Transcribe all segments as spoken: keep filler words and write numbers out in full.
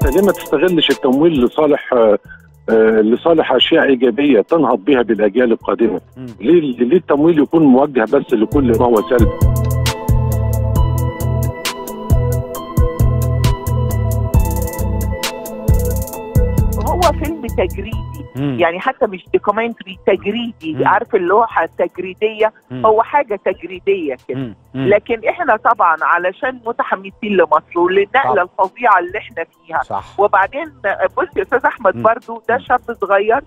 ليه ما تستغلش التمويل لصالح آه لصالح اشياء ايجابيه تنهض بها بالاجيال القادمه؟ ليه ليه التمويل يكون موجه بس لكل ما هو سلبي؟ هو فيلم تجريدي، مم. يعني حتى مش دوكيومنتري، تجريدي، مم. عارف اللوحه التجريديه، مم. هو حاجه تجريديه كده. لكن احنا طبعا علشان متحمسين لمصر وللنقله الفظيعه اللي احنا فيها، صح. وبعدين بص يا استاذ احمد، مم. برضو ده شاب صغير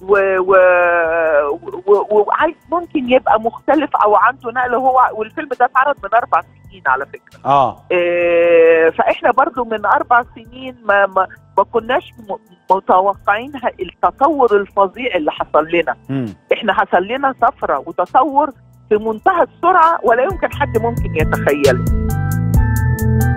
وعايز و... و... ممكن يبقى مختلف او عنده نقله هو، والفيلم ده اتعرض من اربع سنين على فكره. اه إيه فاحنا برضو من اربع سنين ما ما, ما كناش م... متوقعين التطور الفظيع اللي حصل لنا. مم. احنا حصل لنا طفره وتطور في منتهى السرعه ولا يمكن حد ممكن يتخيله.